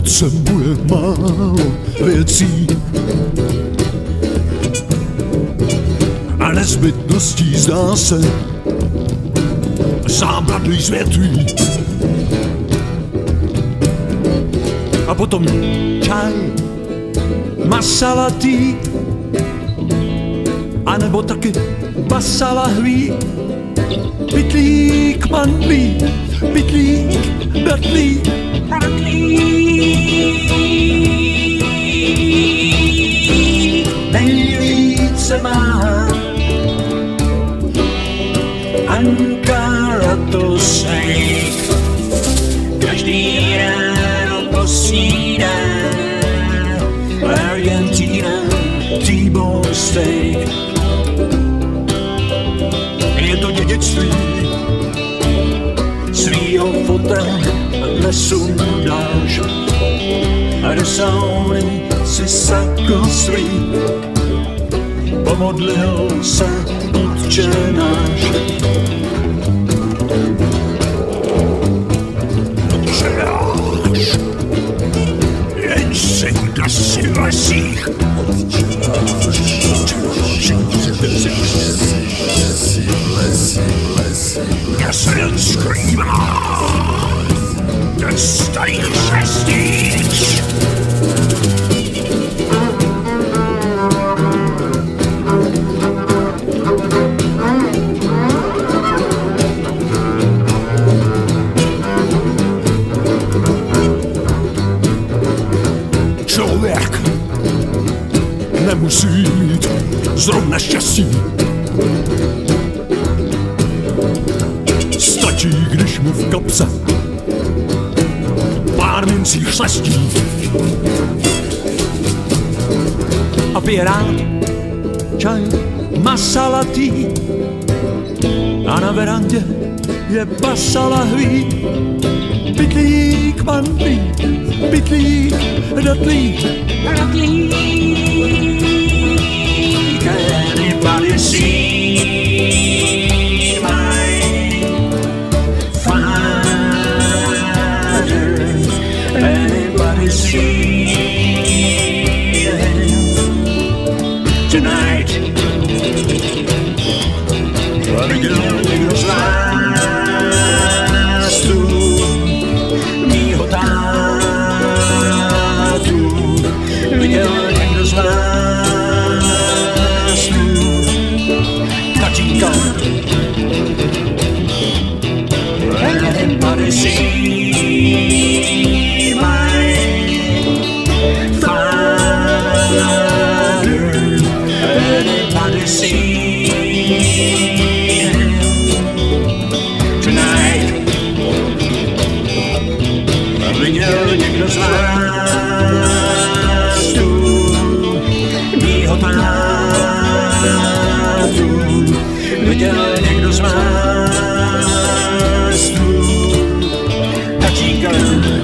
potřebuje málo věcí a nezbytností zdá se zábradlí zvětví. A potom čaj masalatý, anebo taky basalahví, pytlík mandlí, pytlík datlí. Nejvíce má Ankara to sejk, každý ráno posídá Argentina T-bone steak. Je to dědictví svýho fotela nesundáš a do sauny si sakl svý pomodlil se Otčenáš. Jen si si v lesích kde se jen skrývá ten starý Chřestýš. Člověk nemusí mít zrovna štěstí. Stačí, když mu v kapse pár mincí šlestí a pije rád čaj masalatý a na verandě je basalahví, pytlík mandlí, pytlík datlí. Anybody see my father? Anybody see him tonight? Viděl někdo z nás tu mýho tátu? Viděl někdo z nás tu tatínka? Anybody see my father? Anybody see him tonight? Viděl někdo z nás tu mýho tátu? Viděl někdo z vás tu tatíka?